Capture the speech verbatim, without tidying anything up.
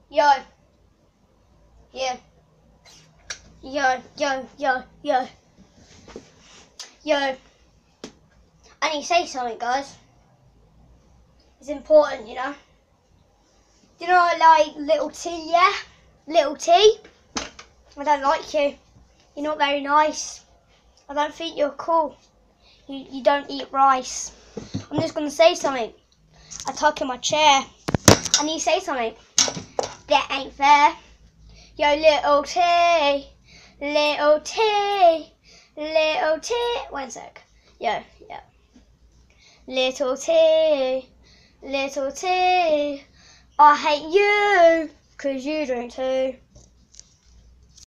Yo. Yeah. Yo, yo, yo, yo. Yo. I need to say something, guys. It's important, you know. Do you know I like Little T, yeah? Little T? I don't like you. You're not very nice. I don't think you're cool. You, you don't eat rice. I'm just going to say something. I tuck in my chair. I need to say something. That ain't fair. Yo, Little T. Little T. Little T. One sec. Yo, yeah. Little T. Little T. I hate you, 'cause you drink too.